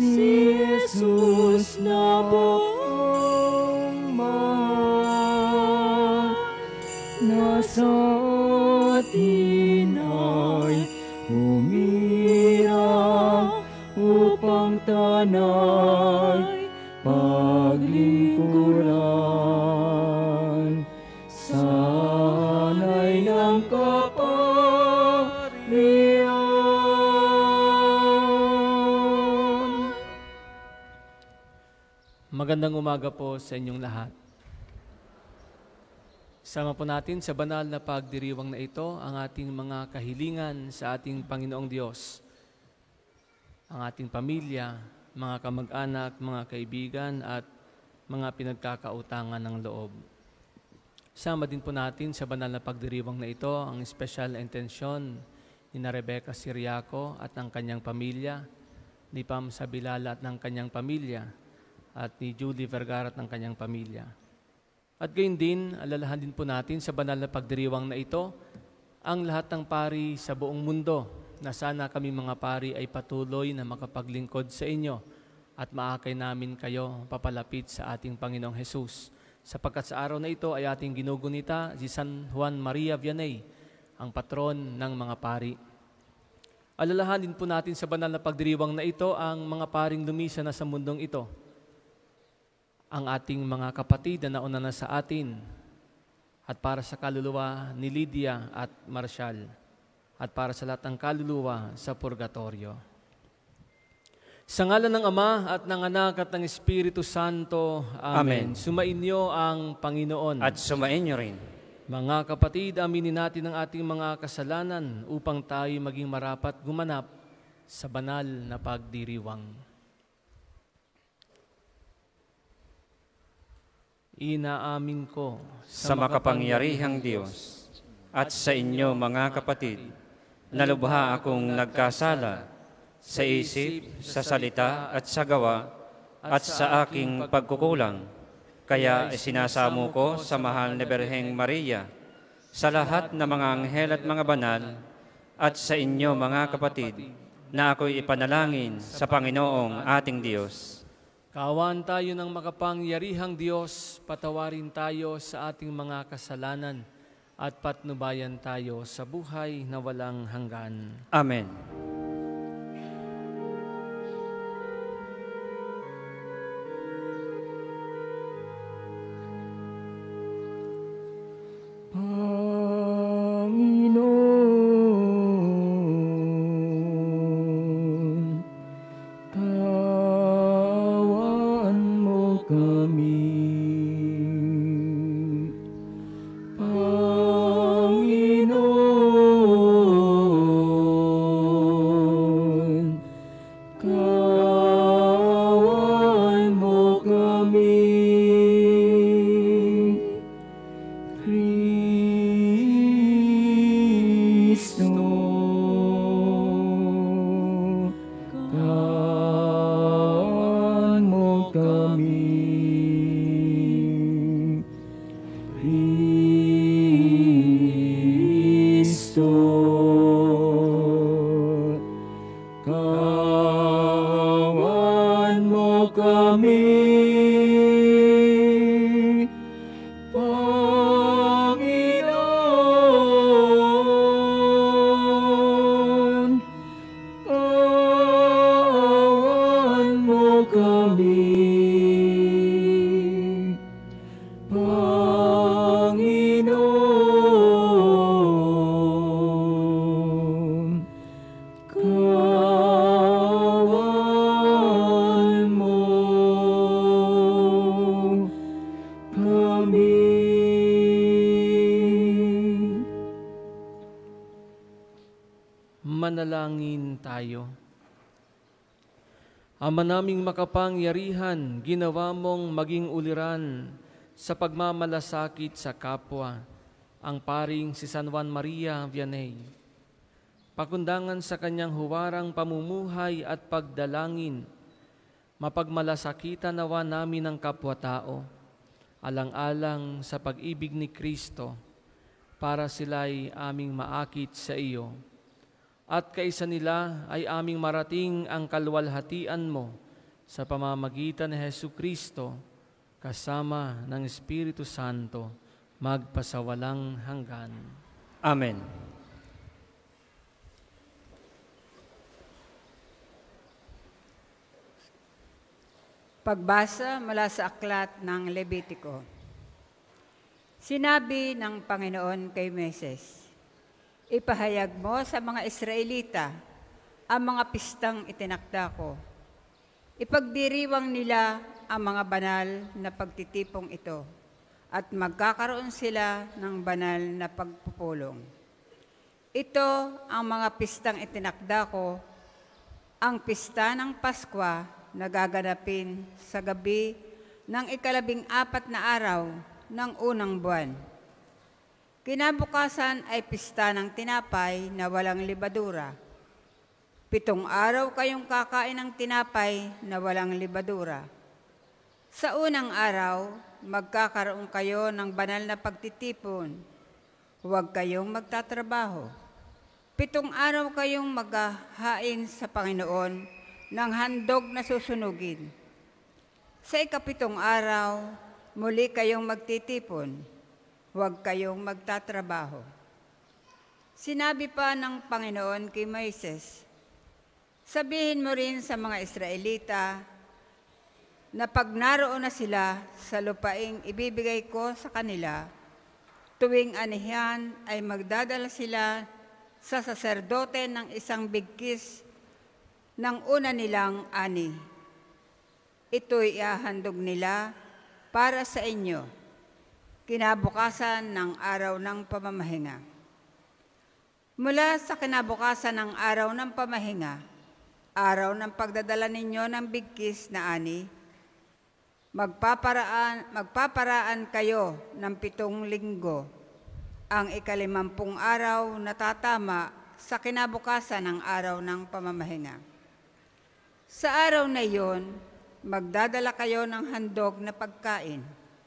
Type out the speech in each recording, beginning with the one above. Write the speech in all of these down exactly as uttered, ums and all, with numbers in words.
si Jesus na buong mahal, nasa atin ay umirang upang tanay paglingkuran. Sana'y ng kaparian. Magandang umaga po sa inyong lahat. Sama po natin sa banal na pagdiriwang na ito ang ating mga kahilingan sa ating Panginoong Diyos. Ang ating pamilya, mga kamag-anak, mga kaibigan at mga pinagkakautangan ng loob. Sama din po natin sa banal na pagdiriwang na ito ang espesyal na intensyon ni na Rebecca Siriaco at ng kanyang pamilya, ni Pam Sabilala at ng kanyang pamilya, at ni Julie Vergara at ng kanyang pamilya. At gayon din, alalahan din po natin sa banal na pagdiriwang na ito ang lahat ng pari sa buong mundo, na sana kami mga pari ay patuloy na makapaglingkod sa inyo at maakay namin kayo papalapit sa ating Panginoong Hesus. Sapagkat sa araw na ito ay ating ginugunita si San Juan Maria Vianney, ang patron ng mga pari. Alalahanin po natin sa banal na pagdiriwang na ito ang mga paring lumisa na sa mundong ito. Ang ating mga kapatid na nauna na sa atin, at para sa kaluluwa ni Lydia at Marshall, at para sa lahat ng kaluluwa sa purgatorio. Sa ngalan ng Ama at ng Anak at ng Espiritu Santo. Amen. Amen. Sumainyo ang Panginoon. At sumainyo rin. Mga kapatid, aminin natin ang ating mga kasalanan upang tayo maging marapat gumanap sa banal na pagdiriwang. Inaamin ko Sa makapangyarihang Diyos at sa inyo mga kapatid, na lubha akong nagkasala sa isip, sa salita at sa gawa at sa aking pagkukulang. Kaya sinasamo ko sa mahal na Birheng Maria, sa lahat ng mga anghel at mga banal, at sa inyo mga kapatid, na ako'y ipanalangin sa Panginoong ating Diyos. Kaawaan tayo ng makapangyarihang Diyos, patawarin tayo sa ating mga kasalanan, at patnubayan tayo sa buhay na walang hanggan. Amen. Panginoon, tawan mo kami. Panginoon, kawan mo kami. Kristo, kawan mo kami. Kristo, kawan mo kami. Panginoon, kawan mo kami. Panginoon, kawan mo kami. Manalangin tayo. Ama naming makapangyarihan, ginawa mong maging uliran sa pagmamalasakit sa kapwa ang paring si San Juan Maria Vianney. Pakundangan sa kanyang huwarang pamumuhay at pagdalangin, mapagmalasakitan nawa namin ang kapwa-tao, alang-alang sa pag-ibig ni Kristo, para sila'y aming maakit sa iyo. At kaisa nila ay aming marating ang kalwalhatian mo sa pamamagitan ni Jesucristo, kasama ng Espiritu Santo, magpasawalang hanggan. Amen. Pagbasa mula sa aklat ng Levitiko. Sinabi ng Panginoon kay Moises, "Ipahayag mo sa mga Israelita ang mga pistang itinakda ko. Ipagdiriwang nila ang mga banal na pagtitipong ito at magkakaroon sila ng banal na pagpupulong. Ito ang mga pistang itinakda ko, ang pista ng Paskwa na gaganapin sa gabi ng ikalabing apat na araw ng unang buwan. Kinabukasan ay pista ng tinapay na walang libadura. Pitong araw kayong kakain ng tinapay na walang libadura. Sa unang araw, magkakaroon kayo ng banal na pagtitipon. Huwag kayong magtatrabaho. Pitong araw kayong maghahain sa Panginoon ng handog na susunugin. Sa ikapitong araw, muli kayong magtitipon. Huwag kayong magtatrabaho." Sinabi pa ng Panginoon kay Moises, "Sabihin mo rin sa mga Israelita na pag naroon na sila sa lupaing ibibigay ko sa kanila, tuwing anihan ay magdadala sila sa saserdote ng isang bigkis ng una nilang ani. Ito'y ihahandog nila para sa inyo, kinabukasan ng araw ng pamamahinga. Mula sa kinabukasan ng araw ng pamahinga, araw ng pagdadala ninyo ng bigkis na ani, magpaparaan, magpaparaan kayo ng pitong linggo. Ang ikalimampung araw na tatama sa kinabukasan ng araw ng pamamahinga. Sa araw na iyon, magdadala kayo ng handog na pagkain.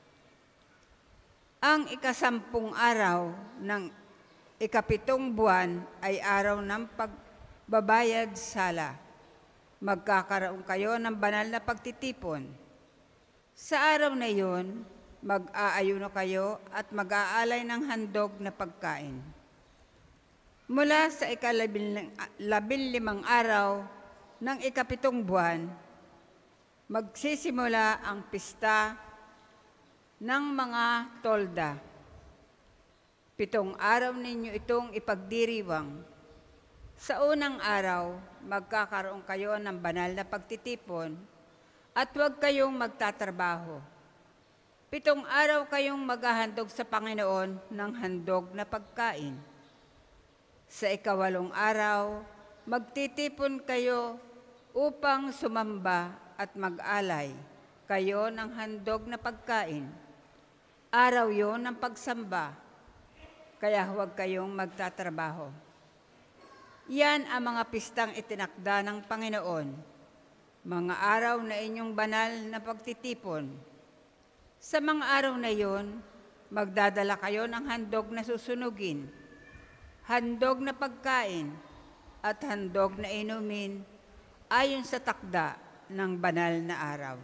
Ang ikasampung araw ng ikapitong buwan ay araw ng pagbabayad sala. Magkakaroon kayo ng banal na pagtitipon. Sa araw na iyon, mag-aayuno kayo at mag-aalay ng handog na pagkain. Mula sa ikalabinlimang araw ng ikapitong buwan, magsisimula ang pista ng mga tolda. Pitong araw ninyo itong ipagdiriwang. Sa unang araw, magkakaroon kayo ng banal na pagtitipon at huwag kayong magtatrabaho. Pitong araw kayong maghahandog sa Panginoon ng handog na pagkain. Sa ikawalong araw, magtitipon kayo upang sumamba at mag-alay kayo ng handog na pagkain. Araw yon ng pagsamba, kaya huwag kayong magtatrabaho. Yan ang mga pistang itinakda ng Panginoon, mga araw na inyong banal na pagtitipon. Sa mga araw na yon, magdadala kayo ng handog na susunugin, handog na pagkain, at handog na inumin ayon sa takda ng banal na araw.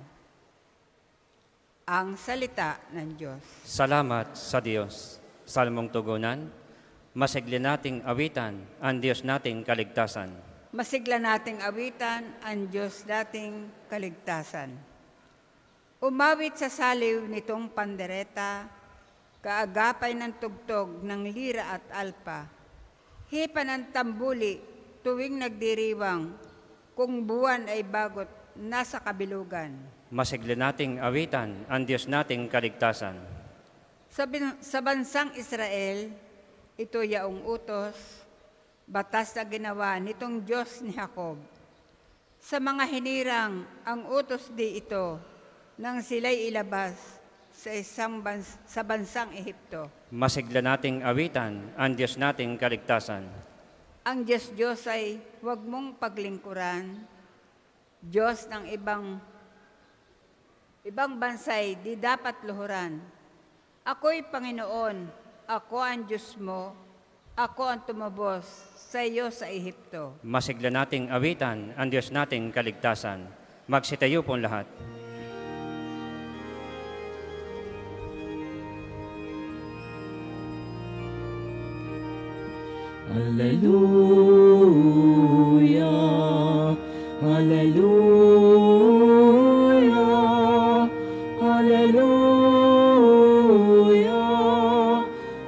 Ang salita ng Diyos. Salamat sa Diyos. Salmong tugunan, masigli nating awitan ang Diyos nating kaligtasan. Masigla nating awitan ang Diyos nating kaligtasan. Umawit sa saliw nitong pandereta, kaagapay ng tugtog ng lira at alpa, hipa ng tambuli tuwing nagdiriwang, kung buwan ay bagot nasa kabilugan. Masigli nating awitan ang Diyos nating kaligtasan. Sa, bin- sa bansang Israel, ito yaong utos, batas na ginawa nitong Diyos ni Jacob. Sa mga hinirang, ang utos di ito, nang sila'y ilabas sa isang bans- sa bansang Ehipto. Masigla nating awitan ang Diyos nating kaligtasan. Ang Diyos-Diyos ay huwag mong paglingkuran, Diyos ng ibang ibang bansay di dapat luhuran. Ako'y Panginoon, ako ang Diyos mo, ako ang tumubos sa iyo sa Ehipto. Masigla nating awitan ang Diyos nating kaligtasan. Magsitayo po lahat. Hallelujah, Hallelujah, Hallelujah,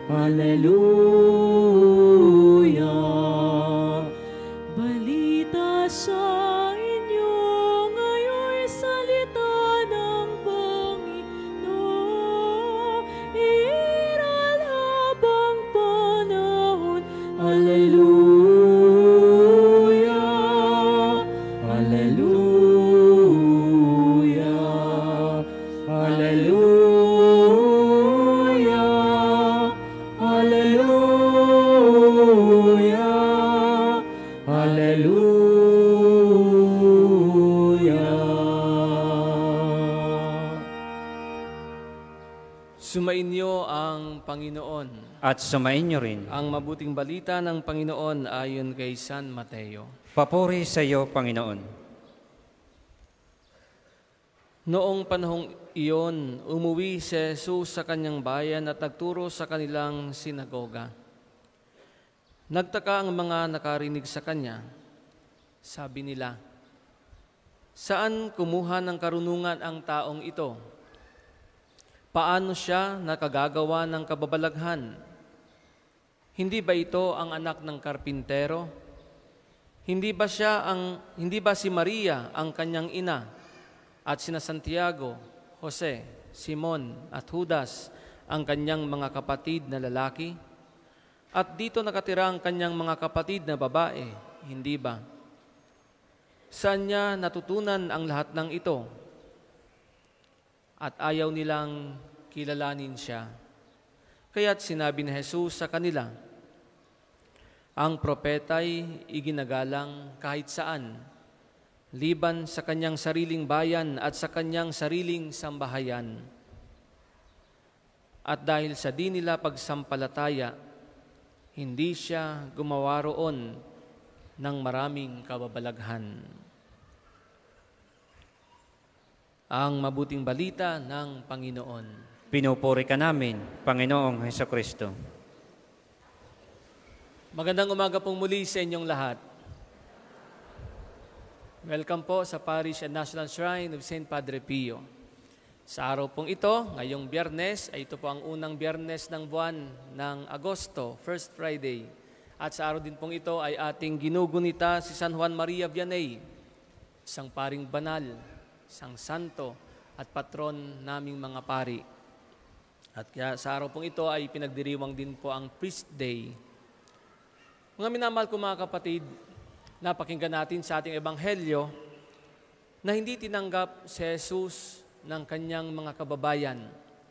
Hallelujah. Balita sa inyo ngayon, salita ng Panginoon, iral habang panahon. Hallelujah, Hallelujah, Hallelujah, Hallelujah, Hallelujah. Sumainyo ang Panginoon. At sumainyo rin. Ang mabuting balita ng Panginoon ayon kay San Mateo. Papuri sa iyo, Panginoon. Noong panahong iyon, umuwi si Jesus sa kanyang bayan at nagturo sa kanilang sinagoga. Nagtaka ang mga nakarinig sa kanya. Sabi nila, "Saan kumuha ng karunungan ang taong ito? Paano siya nakagagawa ng kababalaghan? Hindi ba ito ang anak ng karpintero? Hindi ba siya ang hindi ba si Maria ang kanyang ina at sina Santiago, Jose, Simon at Judas ang kanyang mga kapatid na lalaki? At dito nakatira ang kanyang mga kapatid na babae, hindi ba? Saan niya natutunan ang lahat ng ito?" At ayaw nilang kilalanin siya. Kaya't sinabi ni Jesus sa kanila, "Ang propeta'y iginagalang kahit saan, liban sa kanyang sariling bayan at sa kanyang sariling sambahayan. At dahil sa di nila pagsampalataya, hindi siya gumawa roon ng maraming kababalaghan." Ang mabuting balita ng Panginoon. Pinupuri ka namin, Panginoong Hesukristo. Magandang umaga pong muli sa inyong lahat. Welcome po sa Parish and National Shrine of Saint Padre Pio. Sa araw pong ito, ngayong Biyernes, ay ito po ang unang Biyernes ng buwan ng Agosto, First Friday. At sa araw din pong ito ay ating ginugunita si San Juan Maria Vianney, isang paring banal, isang santo at patron naming mga pari. At kaya sa araw pong ito ay pinagdiriwang din po ang Priest Day. Mga minamahal ko mga kapatid, napakinggan natin sa ating ebanghelyo na hindi tinanggap si Jesus ng kanyang mga kababayan.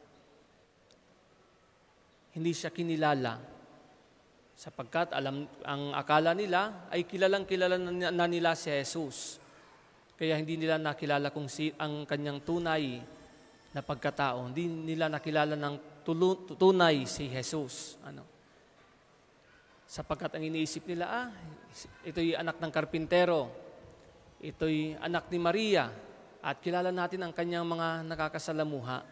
Hindi siya kinilala sapagkat alam ang akala nila ay kilalang kilala na nila si Jesus. Kaya hindi nila nakilala kung si ang kanyang tunay na pagkatao. Hindi nila nakilala ng tulu, tunay si Jesus. Ano? Sapagkat ang iniisip nila, ah, ito'y anak ng karpintero, ito'y anak ni Maria, at kilala natin ang kanyang mga nakakasalamuha.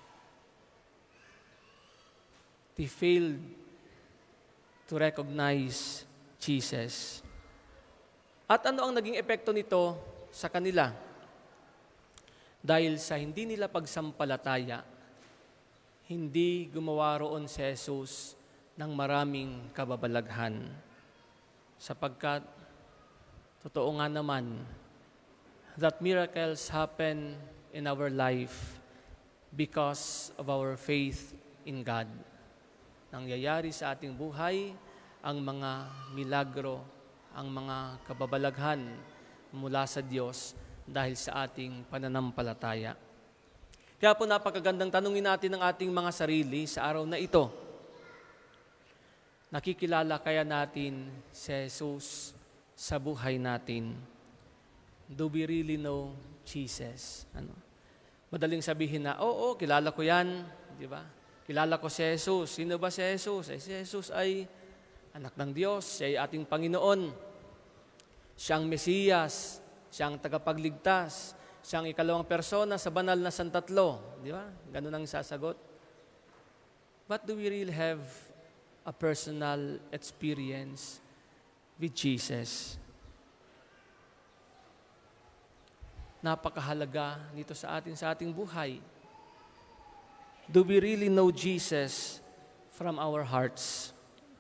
They failed to recognize Jesus. At ano ang naging epekto nito sa kanila? Dahil sa hindi nila pagsampalataya, hindi gumawa roon si Jesus ng maraming kababalaghan. Sapagkat, totoo nga naman, that miracles happen in our life because of our faith in God. Nangyayari sa ating buhay ang mga milagro, ang mga kababalaghan mula sa Diyos dahil sa ating pananampalataya. Kaya po napakagandang tanungin natin ang ating mga sarili sa araw na ito. Nakikilala kaya natin si Jesus sa buhay natin? Do we really know Jesus? Ano? Madaling sabihin na, oo, kilala ko yan, di ba? Kilala ko si Jesus. Sino ba si Jesus? Ay, si Jesus ay anak ng Diyos, siya ay ating Panginoon. Siyang Mesiyas, siyang tagapagligtas, Siyang ikalawang persona sa banal na santatlo. Di ba? Ganun ang sasagot. But do we really have a personal experience with Jesus? Napakahalaga nito sa atin, sa ating buhay. Do we really know Jesus from our hearts?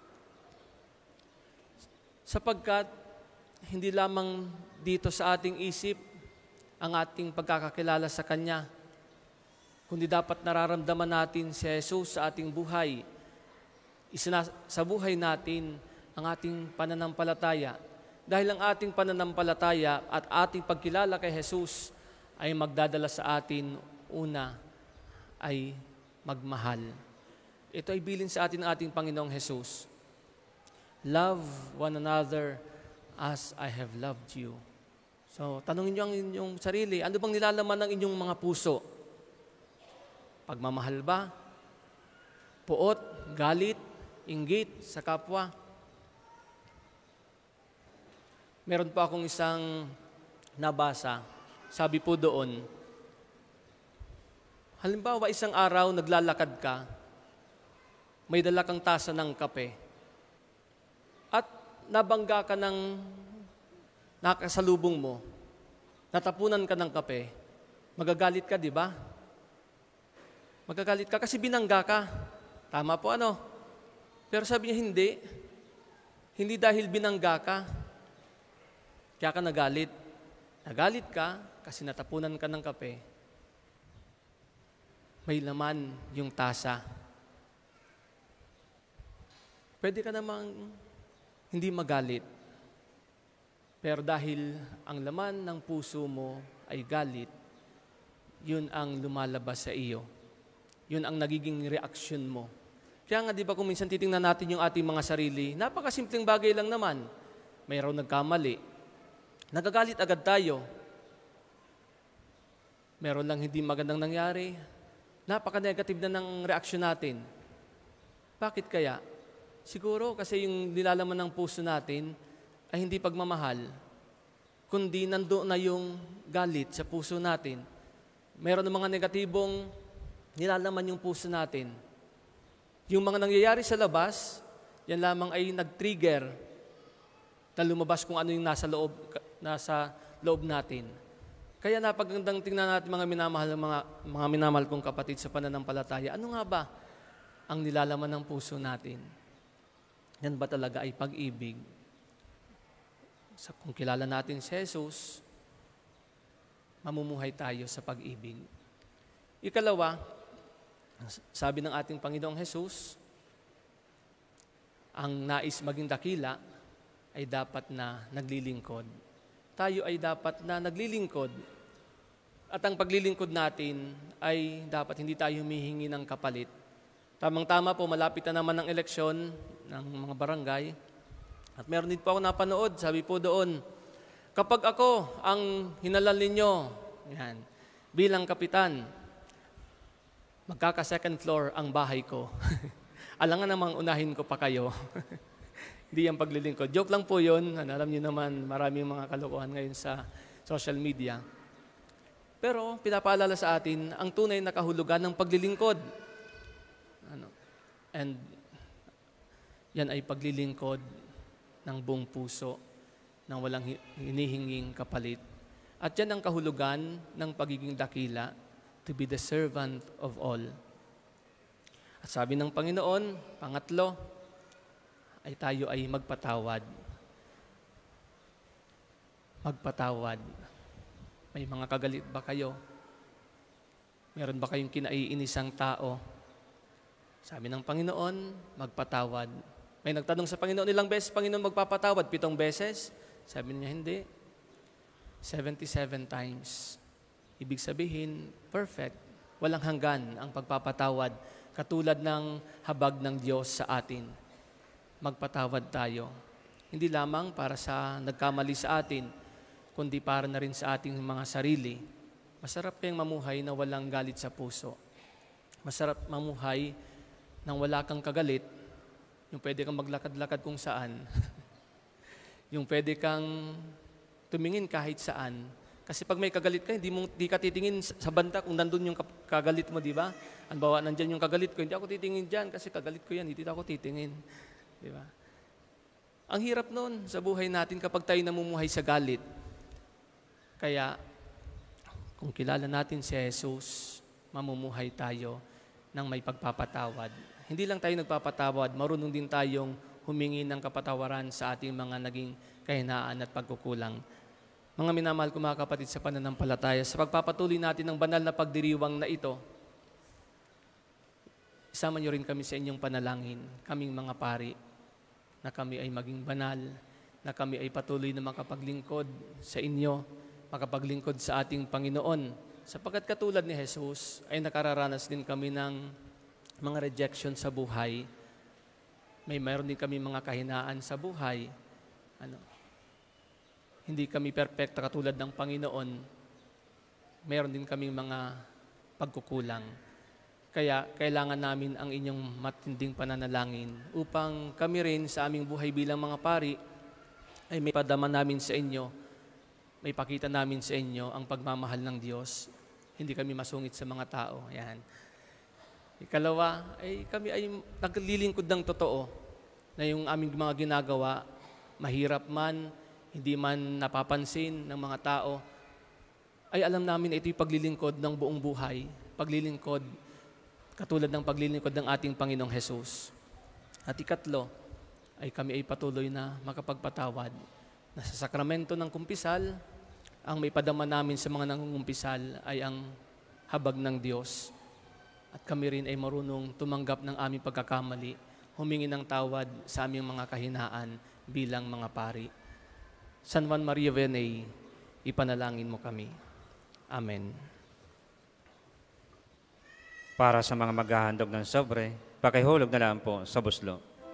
Sapagkat hindi lamang dito sa ating isip ang ating pagkakakilala sa Kanya, kundi dapat nararamdaman natin si Jesus sa ating buhay. Isina, sa buhay natin ang ating pananampalataya. Dahil ang ating pananampalataya at ating pagkilala kay Jesus ay magdadala sa atin, una, ay magmahal. Ito ay bilin sa atin ng ating Panginoong Jesus. Love one another as I have loved you. So, tanungin niyo ang inyong sarili, ano bang nilalaman ng inyong mga puso? Pagmamahal ba? Puot, galit, inggit sa kapwa? Meron pa akong isang nabasa. Sabi po doon, halimbawa isang araw naglalakad ka, may dala kang tasa ng kape, at nabangga ka ng nakasalubong mo, natapunan ka ng kape, magagalit ka, di ba? Magagalit ka kasi binangga ka. Tama po ano? Pero sabi niya hindi. Hindi dahil binangga ka, kaya ka nagalit. Nagalit ka kasi natapunan ka ng kape. May laman yung tasa. Pwede ka namang hindi magalit. Pero dahil ang laman ng puso mo ay galit, yun ang lumalabas sa iyo. Yun ang nagiging reaksyon mo. Kaya nga, di ba kung minsan titingnan natin yung ating mga sarili, napakasimpleng bagay lang naman. Mayroon nagkamali. Nagagalit agad tayo. Meron lang hindi magandang nangyari. Napaka-negative na ng reaksyon natin. Bakit kaya? Siguro kasi yung nilalaman ng puso natin ay hindi pagmamahal, kundi nandoon na yung galit sa puso natin. Meron ng mga negatibong nilalaman yung puso natin. Yung mga nangyayari sa labas, yan lamang ay nag-trigger na lumabas kung ano yung nasa loob, nasa loob natin. Kaya napagandang tingnan natin mga minamahal, mga, mga minamahal kong kapatid sa pananampalataya. Ano nga ba ang nilalaman ng puso natin? Yan ba talaga ay pag-ibig? Sa, kung kilala natin si Jesus, mamumuhay tayo sa pag-ibig. Ikalawa, sabi ng ating Panginoong Jesus, ang nais maging dakila ay dapat na naglilingkod. Tayo ay dapat na naglilingkod. At ang paglilingkod natin ay dapat hindi tayo humihingi ng kapalit. Tamang-tama po, malapit na naman ang eleksyon ng mga barangay. At meron din po ako napanood, sabi po doon, kapag ako ang hinalal ninyo, yan, bilang kapitan, magkaka-second floor ang bahay ko. Alangan namang unahin ko pa kayo. Hindi yan paglilingkod. Joke lang po yun. Alam niyo naman, maraming mga kalokohan ngayon sa social media. Pero pinapaalala sa atin ang tunay na kahulugan ng paglilingkod. Ano? And yan ay paglilingkod ng buong puso, ng walang hinihinging kapalit. At yan ang kahulugan ng pagiging dakila, to be the servant of all. At sabi ng Panginoon, pangatlo, ay tayo ay magpatawad. Magpatawad. May mga kagalit ba kayo? Meron ba kayong kinaiinisang tao? Sabi ng Panginoon, magpatawad. May nagtanong sa Panginoon, ilang beses Panginoon magpapatawad? Pitong beses? Sabi niya, hindi. seventy-seven times. Ibig sabihin, perfect. Walang hanggan ang pagpapatawad, katulad ng habag ng Diyos sa atin. Magpatawad tayo. Hindi lamang para sa nagkamali sa atin, kundi para na rin sa ating mga sarili. Masarap kayong mamuhay na walang galit sa puso. Masarap mamuhay nang wala kang kagalit, yung pwede kang maglakad-lakad kung saan, yung pwede kang tumingin kahit saan, Kasi pag may kagalit ka, hindi, mo, hindi ka titingin sa banda kung nandun yung kagalit mo, di ba? Ang bawa, nandyan yung kagalit ko, hindi ako titingin dyan kasi kagalit ko yan, hindi ako titingin. Di ba? Ang hirap nun sa buhay natin kapag tayo namumuhay sa galit. Kaya, kung kilala natin si Jesus, mamumuhay tayo ng may pagpapatawad. Hindi lang tayo nagpapatawad, marunong din tayong humingi ng kapatawaran sa ating mga naging kahinaan at pagkukulang. Mga minamahal ko mga kapatid sa pananampalataya, sa pagpapatuloy natin ng banal na pagdiriwang na ito, isama niyo rin kami sa inyong panalangin, kaming mga pari, na kami ay maging banal, na kami ay patuloy na makapaglingkod sa inyo, makapaglingkod sa ating Panginoon. Sapagkat katulad ni Jesus, ay nakararanas din kami ng mga rejection sa buhay. May mayroon din kami mga kahinaan sa buhay. Ano? Hindi kami perfecta katulad ng Panginoon. Mayroon din kami mga pagkukulang. Kaya kailangan namin ang inyong matinding pananalangin upang kami rin sa aming buhay bilang mga pari ay may padama namin sa inyo, may pakita namin sa inyo ang pagmamahal ng Diyos. Hindi kami masungit sa mga tao. Yan. Ikalawa, ay kami ay naglilingkod ng totoo na yung aming mga ginagawa, mahirap man, hindi man napapansin ng mga tao, ay alam namin ito'y paglilingkod ng buong buhay. Paglilingkod, katulad ng paglilingkod ng ating Panginoong Jesus. At ikatlo, ay kami ay patuloy na makapagpatawad na sa sakramento ng kumpisal, ang may padama namin sa mga nangungumpisal ay ang habag ng Diyos. At kami rin ay marunong tumanggap ng aming pagkakamali, humingi ng tawad sa aming mga kahinaan bilang mga pari. San Juan Maria Vianney, ipanalangin mo kami. Amen. Para sa mga maghahandog ng sobre, pakihulog na lang po sa buslo.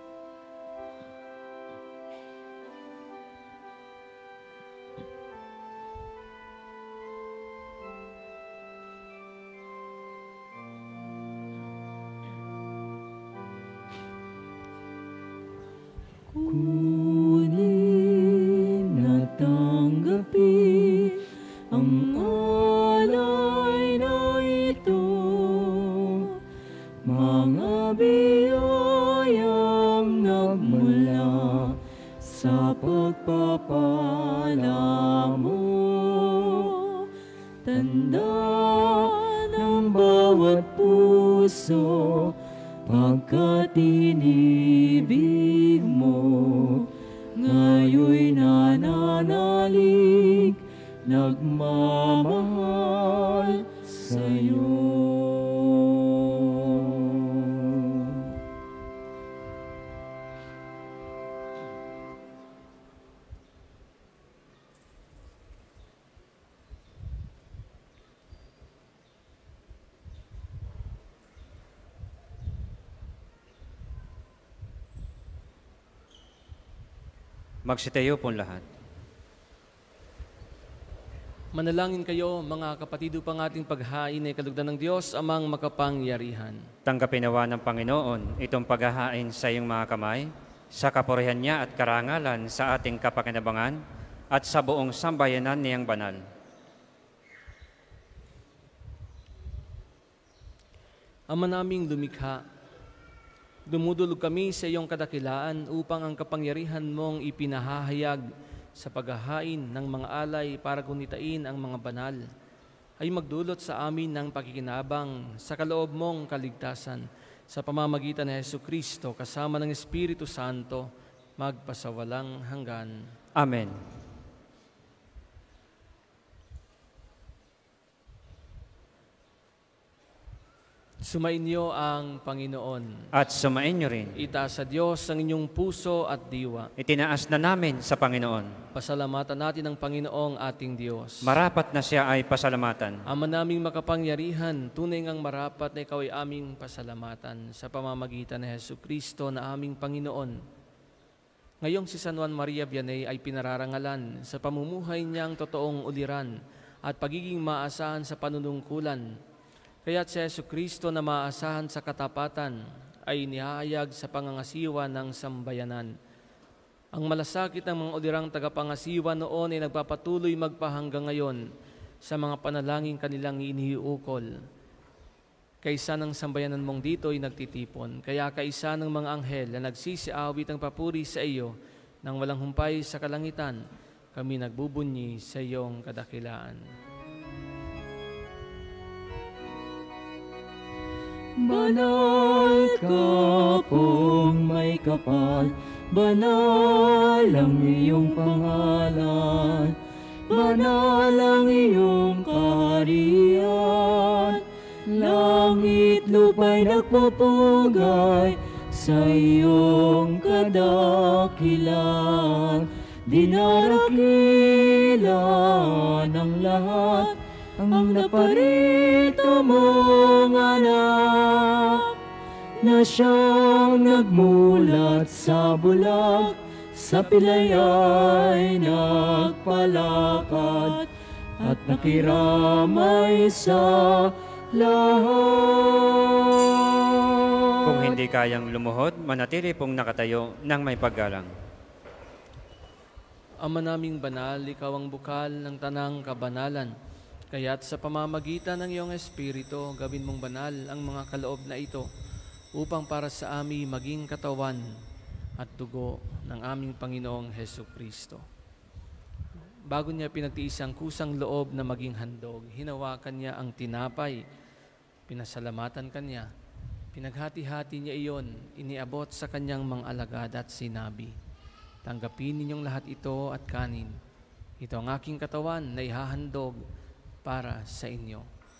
Kunin at tanggapin ang alay na ito, mga biyayang nagmula sa pagpapala mo. Tanda ng bawat puso pagkat inibig mo, ngayoy nananalig, nagmamahal sa'yo. Magsitayo po lahat. Manalangin kayo, mga kapatid, upang ating paghain ay kalugdan ng Diyos, amang makapangyarihan. Tanggapin nawa ng Panginoon itong paghahain sa iyong mga kamay, sa kapurihan niya at karangalan sa ating kapakinabangan at sa buong sambayanan niyang banal. Ama naming lumikha, dumudulog kami sa iyong kadakilaan upang ang kapangyarihan mong ipinahahayag sa paghahain ng mga alay para gunitain ang mga banal ay magdulot sa amin ng pakikinabang sa kaloob mong kaligtasan sa pamamagitan ni Jesucristo kasama ng Espiritu Santo magpasawalang hanggan. Amen. Sumainyo ang Panginoon. At sumain niyo rin. Itaas sa Diyos ang inyong puso at diwa. Itinaas na namin sa Panginoon. Pasalamatan natin ang Panginoong ating Diyos. Marapat na siya ay pasalamatan. Ama naming makapangyarihan, tunay ngang marapat na ikaw ay aming pasalamatan sa pamamagitan ni Jesucristo na aming Panginoon. Ngayong si San Juan Maria Vianney ay pinararangalan sa pamumuhay niyang totoong uliran at pagiging maasahan sa panunungkulan. Kaya't si Jesucristo na maasahan sa katapatan ay inihahayag sa pangangasiwa ng sambayanan. Ang malasakit ng mga ulirang tagapangasiwa noon ay nagpapatuloy magpahanggang ngayon sa mga panalangin kanilang inihiukol. Kaisa ng sambayanan mong dito ay nagtitipon, kaya kaisa ng mga anghel na nagsisiawit ang papuri sa iyo nang walang humpay sa kalangitan, kami nagbubunyi sa iyong kadakilaan. Banal ka pong may kapal, banal ang iyong pangalan, banal ang iyong kaharian. Langit lupa'y nagpupugay sa iyong kadakilan. Dinaragila ng lahat ang naparito mong anak, na siyang nagmulat sa bulag, sa pilay ay nagpalakad, at nakiramay sa lahat. Kung hindi kayang lumuhod, manatili pong nakatayo ng may paggalang. Ama naming banal, ikaw ang bukal ng tanang kabanalan. Kaya't sa pamamagitan ng iyong Espiritu, gawin mong banal ang mga kaloob na ito, upang para sa amin maging katawan at dugo ng aming Panginoong Hesukristo. Bago niya pinagtiis ang kusang loob na maging handog, hinawakan niya ang tinapay, pinasalamatan kanya, pinaghati-hati niya iyon, iniabot sa kanyang mga alagad at sinabi, tanggapin ninyong lahat ito at kanin. Ito ang aking katawan na ihahandog para sa inyo.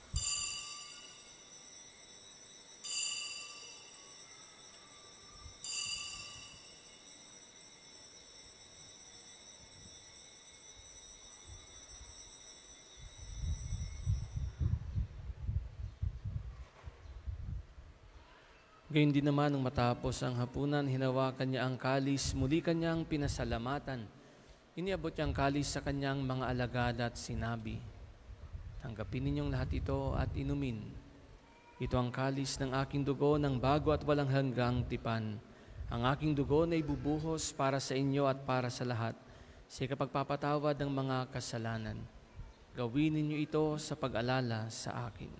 Gayun din naman nung matapos ang hapunan, hinawakan niya ang kalis, muli kanyang pinasalamatan. Iniabot niya ang kalis sa kanyang mga alagad at sinabi, tanggapin ninyong lahat ito at inumin. Ito ang kalis ng aking dugo ng bago at walang hanggang tipan. Ang aking dugo na ibubuhos para sa inyo at para sa lahat, sa kapagpapatawad ng mga kasalanan. Gawin ninyo ito sa pag-alala sa akin.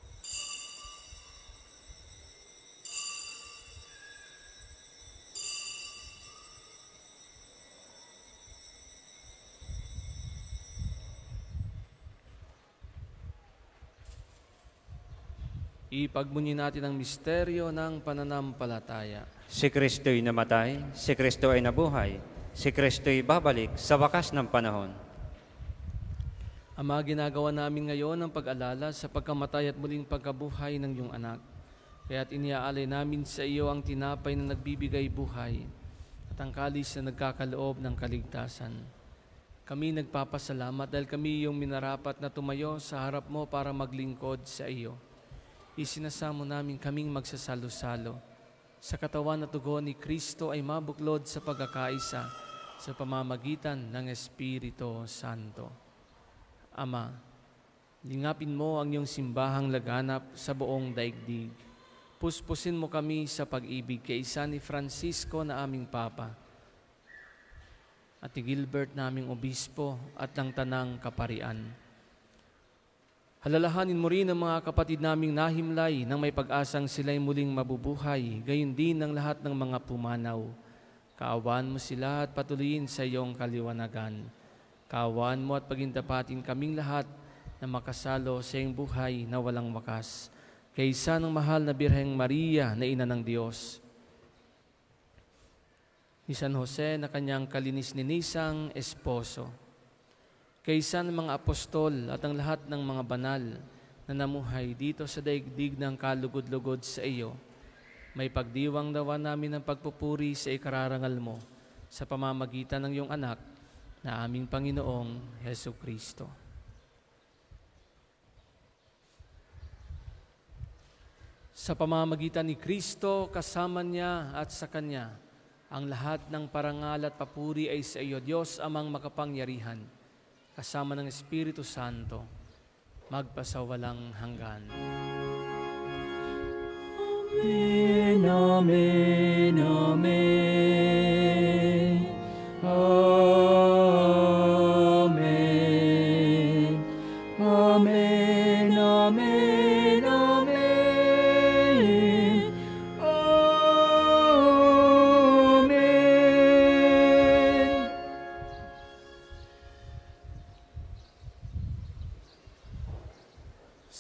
Ipagmunyi natin ang misteryo ng pananampalataya. Si Kristo'y namatay, si Kristo ay nabuhay, si Kristo'y babalik sa wakas ng panahon. Ama, ginagawa namin ngayon ang pag-alala sa pagkamatay at muling pagkabuhay ng iyong anak. Kaya't iniaalay namin sa iyo ang tinapay na nagbibigay buhay at ang kalis na nagkakaloob ng kaligtasan. Kami nagpapasalamat dahil kami yung minarapat na tumayo sa harap mo para maglingkod sa iyo. Isinasamo namin kaming magsasalo-salo sa katawan at dugo ni Kristo ay mabuklod sa pagkakaisa sa pamamagitan ng Espiritu Santo. Ama, lingapin mo ang iyong simbahang laganap sa buong daigdig. Puspusin mo kami sa pag-ibig kay isa ni Francisco na aming Papa at ni Gilbert naming Obispo at ng Tanang Kaparian. Halalahanin mo rin ang mga kapatid naming nahimlay nang may pag-asang sila'y muling mabubuhay, gayon din ang lahat ng mga pumanaw. Kaawaan mo sila at patuloyin sa iyong kaliwanagan. Kaawaan mo at pagindapatin kaming lahat na makasalo sa iyong buhay na walang wakas. Kaysa ng mahal na Birheng Maria na Ina ng Diyos, ni San Jose na kanyang kalinis-ninisang esposo, kaysa ng mga apostol at ang lahat ng mga banal na namuhay dito sa daigdig ng kalugod-lugod sa iyo, may pagdiwang dawa namin ng pagpupuri sa ikararangal mo sa pamamagitan ng iyong anak na aming Panginoong Hesukristo. Sa pamamagitan ni Kristo, kasama niya at sa Kanya, ang lahat ng parangal at papuri ay sa iyo, Diyos amang makapangyarihan, kasama ng Espiritu Santo, magpasawalang hanggan. Amen, amen, amen. Amen,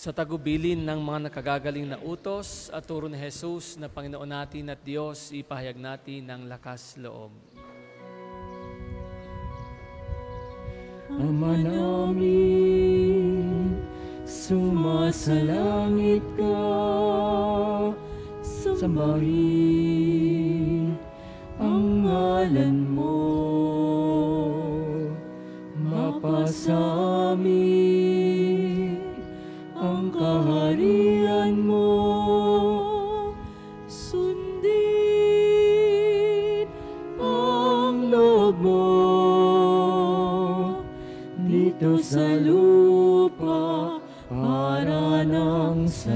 Sa tagubilin ng mga nakagagaling na utos at turo ni Jesus na Panginoon natin at Diyos, ipahayag natin ng lakas loob. Ama namin, sumasalangit ka, sambahin ang ngalan mo, mapasa amin ang kaharian mo, sundin ang loob mo dito sa lupa para nang sa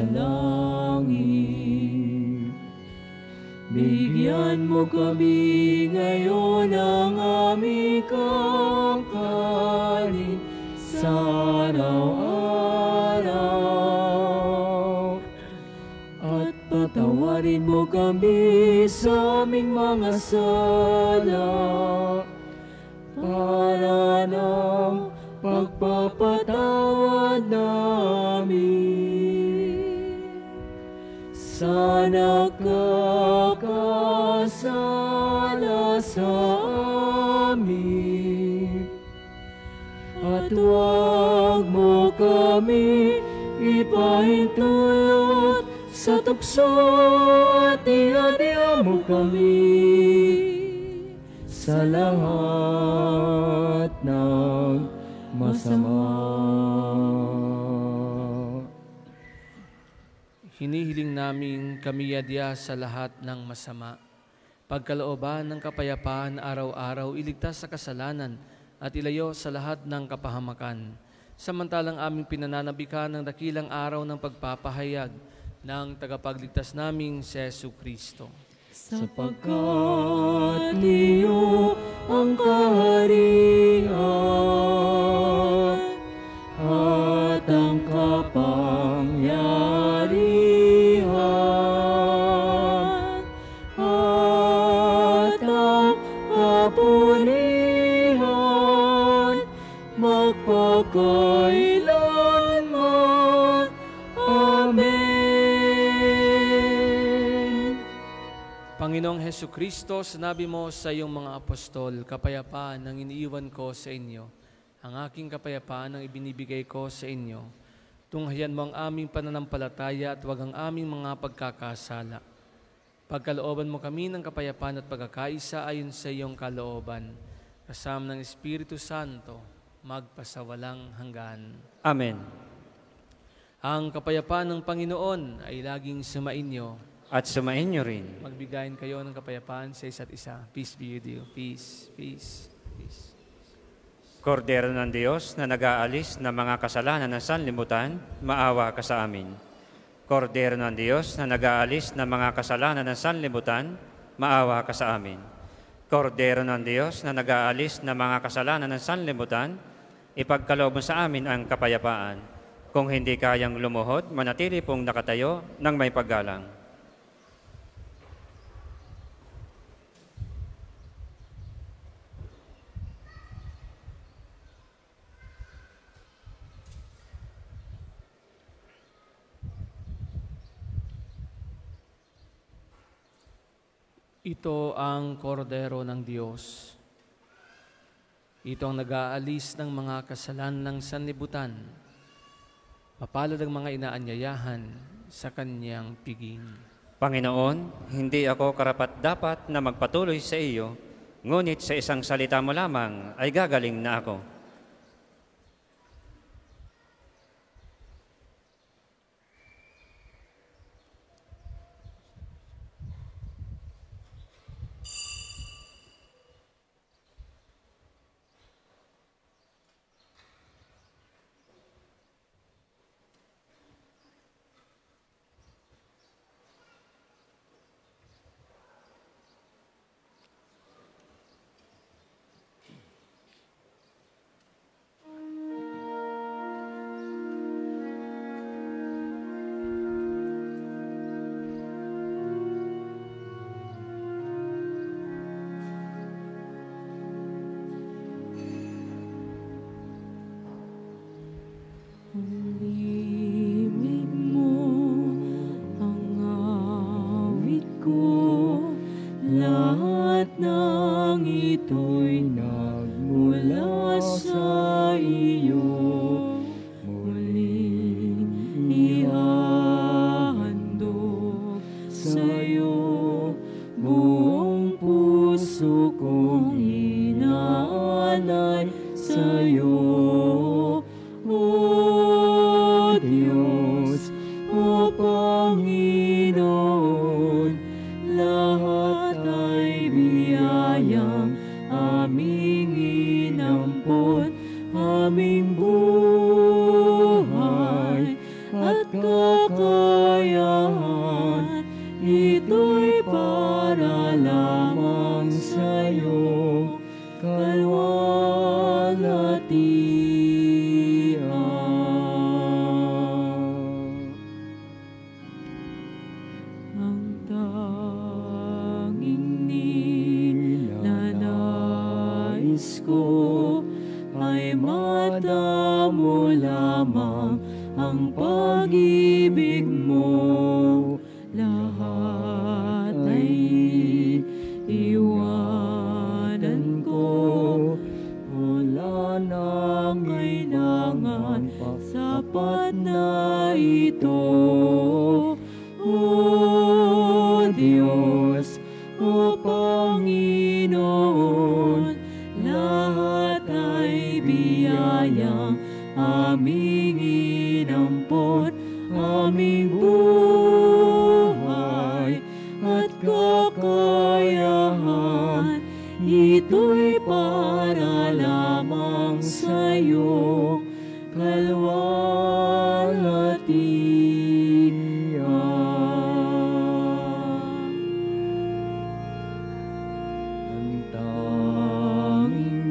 langit. Bigyan mo kami ngayon ng aming kakanin sa araw-araw. At patawarin mo kami sa aming mga sala para ng pagpapatawad namin sa nakakasala sa amin. At huwag mo kami ipahintulot sa tukso at ihadya mo kami sa lahat ng masama. Hinihiling namin kami yadya sa lahat ng masama. Pagkalooban ng kapayapaan araw-araw, iligtas sa kasalanan at ilayo sa lahat ng kapahamakan. Samantalang aming pinananabikan ng dakilang araw ng pagpapahayag ng tagapagligtas naming si Jesucristo. Sapagkat iyo ang kaharian at ang kapangyarihan at ang kapurihan magpakailanman. Amen. Panginoong Hesukristo, sinabi mo sa iyong mga apostol, kapayapaan ang iniiwan ko sa inyo. Ang aking kapayapaan ang ibinibigay ko sa inyo. Tunghayan mo ang aming pananampalataya at huwag ang aming mga pagkakasala. Pagkalooban mo kami ng kapayapaan at pagkakaisa ayon sa iyong kalooban. Kasama ng Espiritu Santo, magpasawalang hanggan. Amen. Ang kapayapaan ng Panginoon ay laging sumainyo. At sumainyo rin. Magbigayin kayo ng kapayapaan sa isa't isa. Peace be with you. Peace, peace, peace. Kordero ng Diyos na nag-aalis ng mga kasalanan ng sanlibutan, maawa ka sa amin. Kordero ng Diyos na nag-aalis ng mga kasalanan ng sanlibutan, maawa ka sa amin. Kordero ng Diyos na nag-aalis ng mga kasalanan ng sanlibutan, ipagkaloob mo sa amin ang kapayapaan. Kung hindi kayang lumuhod, manatili pong nakatayo ng may paggalang. Ito ang kordero ng Diyos. Ito ang nag-aalis ng mga kasalanan ng sanlibutan. Mapalad ang mga inaanyayahan sa kanyang piging. Panginoon, hindi ako karapat-dapat na magpatuloy sa iyo, ngunit sa isang salita mo lamang ay gagaling na ako. Panginoon, lahat ay biyayang aming inampon, aming buhay at kakayahan, ito'y para lamang sa'yo, kalwalhatian. Ang tanging ninanais ko ay madamo lamang ang pag-ibig mo, lahat ay iwanan ko, wala nang kailangan, sapat na ito. O Diyos, o Panginoon, lahat ay biyayang aming inampon, aming buhay at kakayahan, ito'y para lamang sa'yo, kalwalhatian. Ang tanging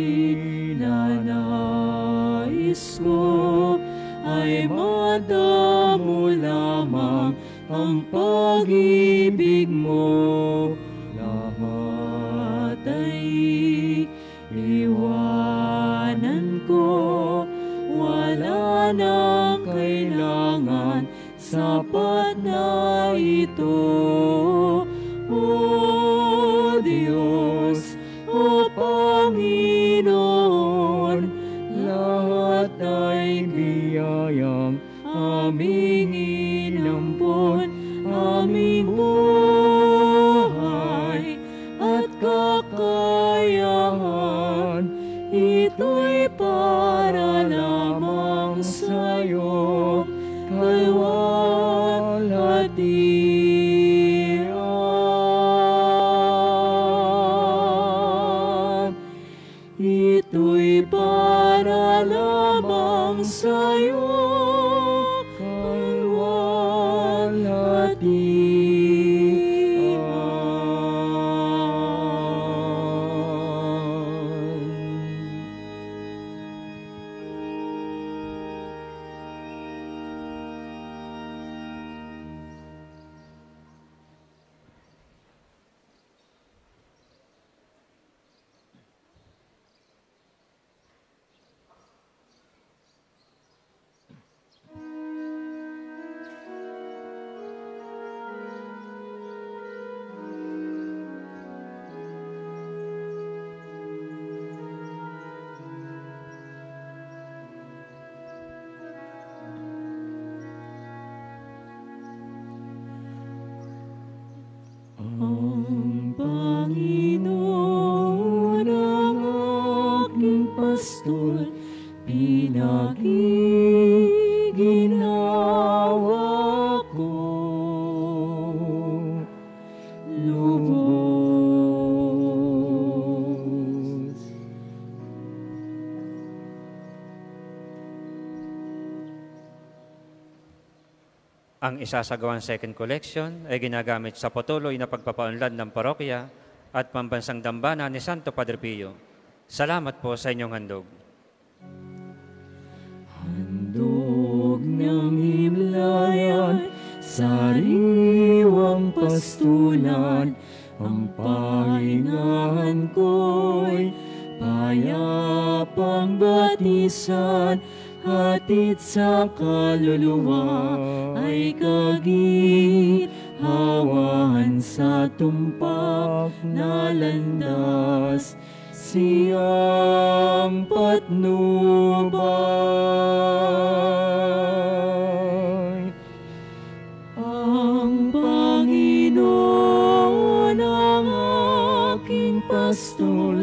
ninanais ko ay madamo lamang ang pag-ibig mo, lahat ay iwanan ko, wala nang kailangan, sapat na ito. O Diyos, o Panginoon, lahat ay biyayang aming inampon, aming buhay at kakayahan, ito'y para lamang sa'yo, kalwalhatian. Ito'y para lamang sa'yo, kalwalhatian. Ang Panginoon ang aking pastol, pinagiginawa ko, lubos. Ang isasagawang second collection ay ginagamit sa patuloy na pagpapaunlad ng parokya at pambansang dambana ni Santo Padre Pio. Salamat po sa inyong handog. Handog ng himlayan, sariwang pastulan, ang pahingahan ko'y payapang batisan, hatid sa kaluluwa ay kaginhawahan sa tumpak na landas, siyang patnubay. Ang Panginoon ang aking pastol,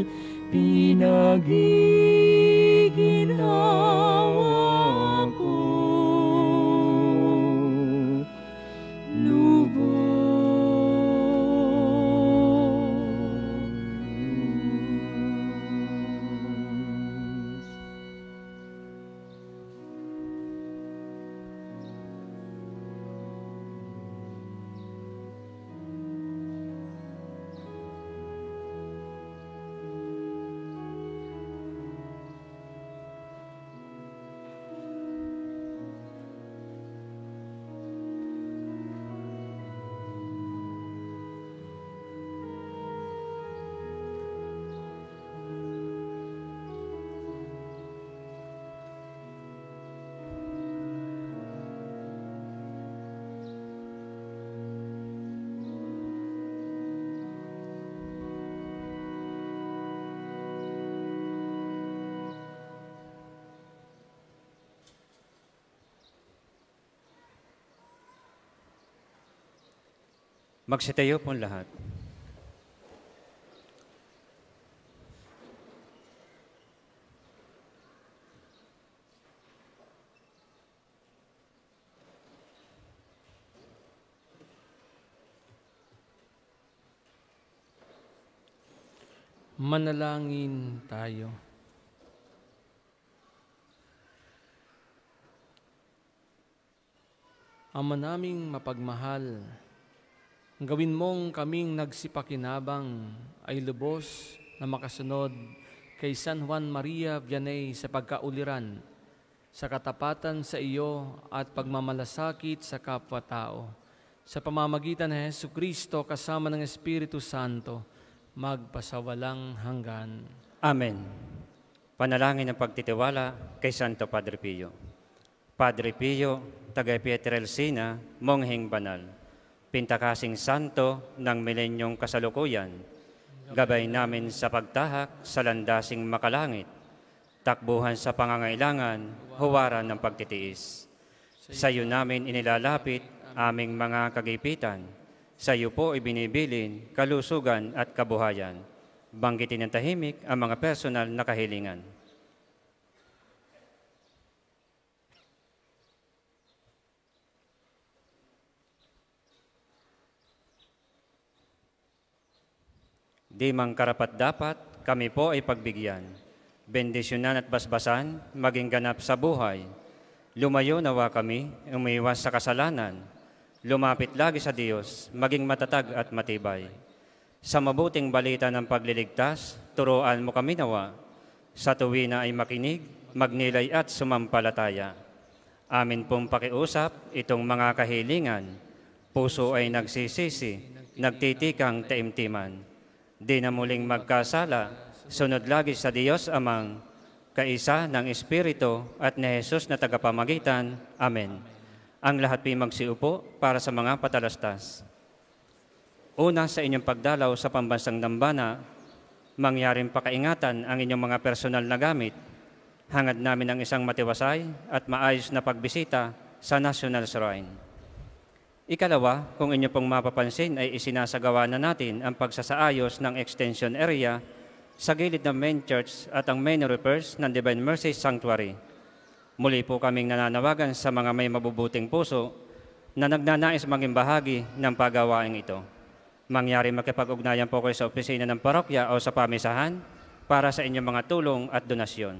pinagiginawa ko, Magsitayo pong lahat. Manalangin tayo. Ama naming mapagmahal, gawin mong kaming nagsipakinabang ay lubos na makasunod kay San Juan Maria Vianney sa pagkauliran, sa katapatan sa iyo at pagmamalasakit sa kapwa-tao. Sa pamamagitan ng Jesucristo kasama ng Espiritu Santo, magpasawalang hanggan. Amen. Panalangin ng pagtitiwala kay Santo Padre Pio. Padre Pio, taga Pietrelcina, mongheng banal, pintakasing santo ng milenyong kasalukuyan, gabay namin sa pagtahak sa landasing makalangit, takbuhan sa pangangailangan, huwaran ng pagtitiis. Sa iyo namin inilalapit aming mga kagipitan, sa iyo po ibinibilin kalusugan at kabuhayan. Banggitin ng tahimik ang mga personal na kahilingan. Di mang karapat-dapat, kami po ay pagbigyan. Bendisyonan at basbasan, maging ganap sa buhay. Lumayo nawa kami, umiwas sa kasalanan. Lumapit lagi sa Diyos, maging matatag at matibay. Sa mabuting balita ng pagliligtas, turuan mo kami nawa. Sa tuwina ay makinig, magnilay at sumampalataya. Amin pong pakiusap itong mga kahilingan. Puso ay nagsisisi, nagtitikang taimtiman. Di na muling magkasala, sunod lagi sa Diyos Amang, kaisa ng Espiritu at ni Jesus na tagapamagitan. Amen. Ang lahat po'y magsiupo para sa mga patalastas. Una, sa inyong pagdalaw sa pambansang dambana, mangyaring pakaingatan ang inyong mga personal na gamit. Hangad namin ang isang matiwasay at maayos na pagbisita sa National Shrine. Ikalawa, kung inyo pong mapapansin ay isinasagawa na natin ang pagsasaayos ng extension area sa gilid ng main church at ang main repairs ng Divine Mercy Sanctuary. Muli po kaming nananawagan sa mga may mabubuting puso na nagnanais maging bahagi ng pagawaing ito. Mangyari makipag-ugnayan po kayo sa opisina ng parokya o sa pamisahan para sa inyong mga tulong at donasyon.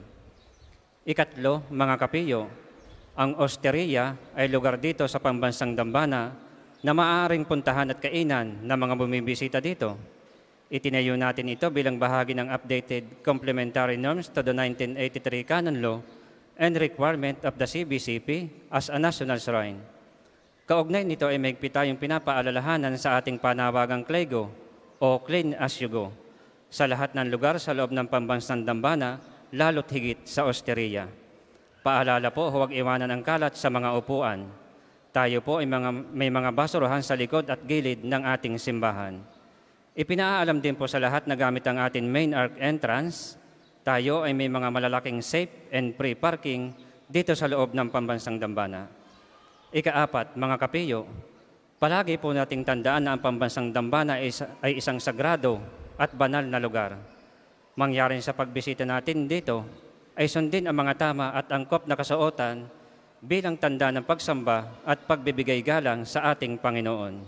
Ikatlo, mga kapiyo, ang osteria ay lugar dito sa pambansang dambana na maaaring puntahan at kainan ng mga bumibisita dito. Itinayo natin ito bilang bahagi ng updated complementary norms to the nineteen eighty-three Canon Law and requirement of the C B C P as a national shrine. Kaugnay nito ay mahigpit tayong pinapaalalahanan sa ating panawagang Clego o Clean as you go sa lahat ng lugar sa loob ng pambansang dambana, lalo't higit sa osteria. Paalala po, huwag iwanan ang kalat sa mga upuan. Tayo po ay mga, may mga basurahan sa likod at gilid ng ating simbahan. Ipinaalam din po sa lahat na gamit ang ating main arc entrance, tayo ay may mga malalaking safe and free parking dito sa loob ng pambansang dambana. Ikaapat, mga kapiyo, palagi po nating tandaan na ang pambansang dambana ay isang sagrado at banal na lugar. Mangyaring sa pagbisita natin dito, ay sundin ang mga tama at angkop na kasuotan bilang tanda ng pagsamba at pagbibigay galang sa ating Panginoon.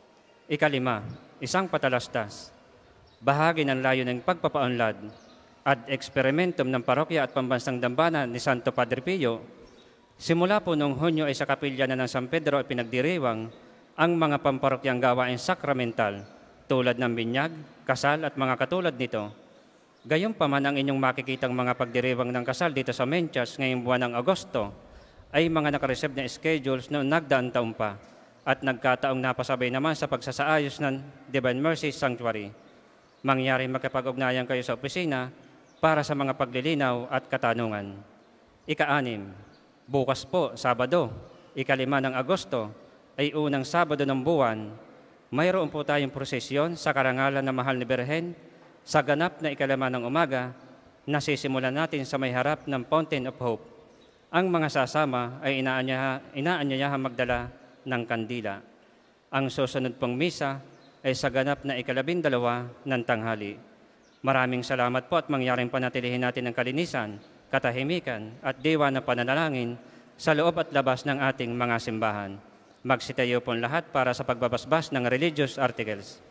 Ikalima, isang patalastas, bahagi ng layo ng pagpapaunlad at eksperimentum ng parokya at pambansang dambana ni Santo Padre Pio. Simula po noong Hunyo ay sa kapilya na ng San Pedro ay pinagdiriwang ang mga pamparokyang gawain sakramental tulad ng binyag, kasal at mga katulad nito. Gayunpaman ang inyong makikitang mga pagdiriwang ng kasal dito sa main church ngayong buwan ng Agosto ay mga nakareserve na schedules noong nagdaang taon pa at nagkataong napasabay naman sa pagsasaayos ng Divine Mercy Sanctuary. Mangyari makipag-ugnayan kayo sa opisina para sa mga paglilinaw at katanungan. Ika-anim, bukas po, Sabado, ikalima ng Agosto, ay unang Sabado ng buwan, mayroon po tayong prosesyon sa karangalan ng Mahal ni Birhen sa ganap na ikalima ng umaga na sisimulan natin sa may harap ng Fountain of Hope. Ang mga sasama ay inaanyayahan magdala ng kandila. Ang susunod pong misa ay sa ganap na ikalabindalawa ng tanghali. Maraming salamat po at mangyaring panatilihin natin ang kalinisan, katahimikan at diwa na pananalangin sa loob at labas ng ating mga simbahan. Magsitayo po lahat para sa pagbabasbas ng religious articles.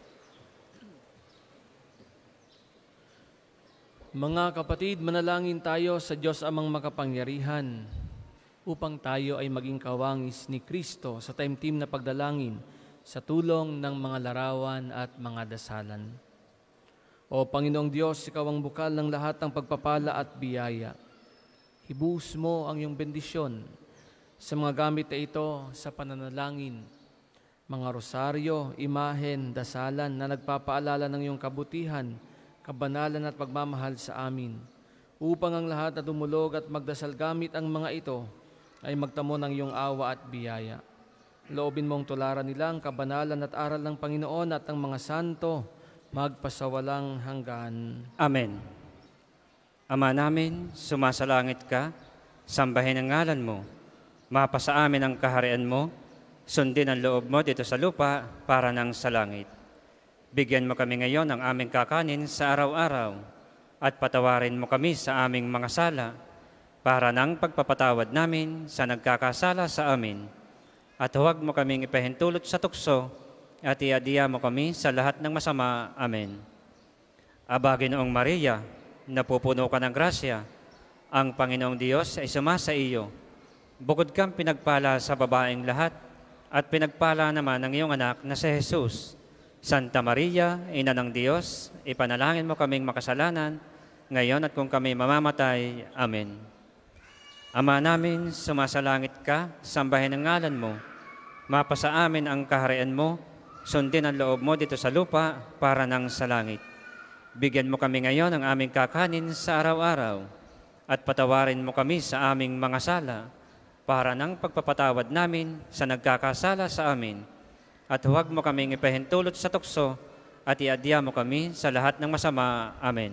Mga kapatid, manalangin tayo sa Diyos amang makapangyarihan upang tayo ay maging kawangis ni Kristo sa taimtim na pagdalangin sa tulong ng mga larawan at mga dasalan. O Panginoong Diyos, Ikaw ang bukal ng lahat ng pagpapala at biyaya. Hibuhos mo ang iyong bendisyon sa mga gamit na ito sa pananalangin, mga rosaryo, imahen, dasalan na nagpapaalala ng iyong kabutihan, kabanalan at pagmamahal sa amin, upang ang lahat na dumulog at magdasal gamit ang mga ito ay magtamo ng iyong awa at biyaya. Loobin mong tularan nila ang kabanalan at aral ng Panginoon at ang mga santo magpasawalang hanggan. Amen. Ama namin, sumasalangit ka, sambahin ang ngalan mo, mapasa amin ang kaharian mo, sundin ang loob mo dito sa lupa para nang sa langit. Bigyan mo kami ngayon ng aming kakanin sa araw-araw at patawarin mo kami sa aming mga sala para nang pagpapatawad namin sa nagkakasala sa amin. At huwag mo kaming ipahintulot sa tukso at iadiya mo kami sa lahat ng masama. Amen. Aba, Ginoong Maria, napupuno ka ng grasya, ang Panginoong Diyos ay sumasa iyo. Bukod kang pinagpala sa babaeng lahat at pinagpala naman ng iyong anak na si Jesus. Santa Maria, Ina ng Diyos, ipanalangin mo kaming makasalanan, ngayon at kung kami mamamatay. Amen. Ama namin, sumasalangit ka, sambahin ang ngalan mo, mapasa amin ang kaharian mo, sundin ang loob mo dito sa lupa para nang sa langit. Bigyan mo kami ngayon ng aming kakanin sa araw-araw at patawarin mo kami sa aming mga sala para nang pagpapatawad namin sa nagkakasala sa amin. At huwag mo kaming ipahintulot sa tukso at iadya mo kami sa lahat ng masama. Amen.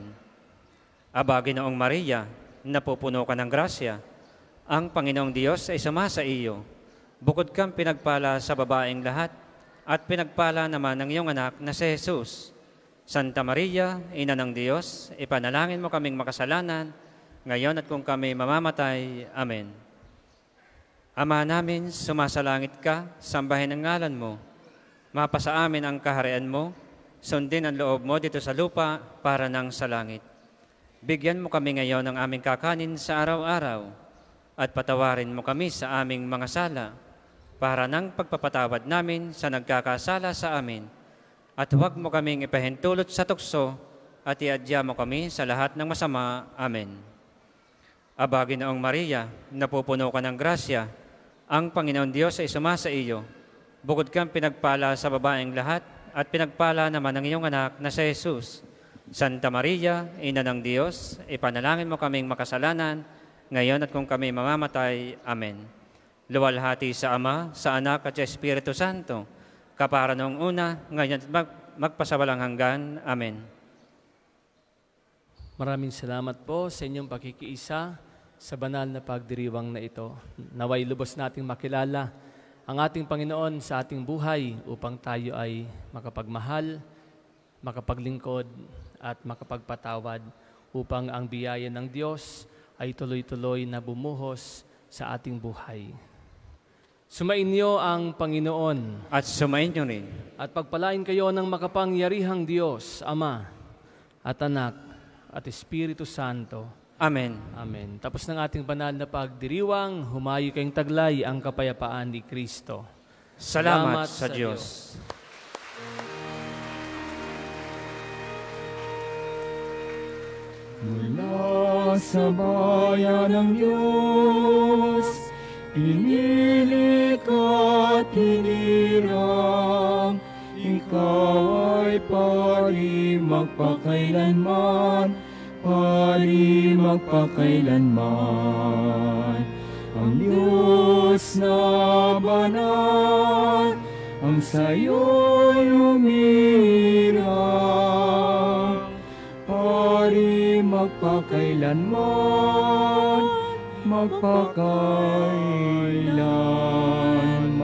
Aba, Ginoong Maria, napupuno ka ng grasya, ang Panginoong Diyos ay sumasa iyo. Bukod kang pinagpala sa babaeng lahat at pinagpala naman ng iyong anak na si Jesus. Santa Maria, Ina ng Diyos, ipanalangin mo kaming makasalanan, ngayon at kung kami mamamatay. Amen. Ama namin, sumasalangit ka, sambahin ang ngalan mo, mapasa amin ang kaharian mo, sundin ang loob mo dito sa lupa para nang sa langit. Bigyan mo kami ngayon ng aming kakanin sa araw-araw at patawarin mo kami sa aming mga sala para nang pagpapatawad namin sa nagkakasala sa amin. At huwag mo kaming ipahintulot sa tukso at iadya mo kami sa lahat ng masama. Amen. Aba, Ginoong Maria, napupuno ka ng grasya, ang Panginoon Diyos ay sumasa iyo. Bukod kang pinagpala sa babaeng lahat at pinagpala naman ng iyong anak na si Jesus. Santa Maria, Ina ng Diyos, ipanalangin mo kaming makasalanan, ngayon at kung kami mamamatay. Amen. Luwalhati sa Ama, sa Anak at sa Espiritu Santo, kapara noong una, ngayon at mag magpasawalang hanggan. Amen. Maraming salamat po sa inyong pakikiisa sa banal na pagdiriwang na ito. Naway lubos nating makilala ang ating Panginoon sa ating buhay upang tayo ay makapagmahal, makapaglingkod at makapagpatawad upang ang biyaya ng Diyos ay tuloy-tuloy na bumuhos sa ating buhay. Sumainyo ang Panginoon At sumainyo rin. at pagpalain kayo ng makapangyarihang Diyos, Ama at Anak at Espiritu Santo. Amen. Amen. Tapos ng ating banal na pagdiriwang, humayo kayong taglay ang kapayapaan ni Kristo. Salamat, Salamat sa, sa Diyos. Mula sa bayan ng Diyos, inilik at hinirang, ikaw ay pari magpakailanman, pari magpakailanman. Ang Diyos na banal, ang sayo'y umirang, pari magpakailanman, magpakailanman.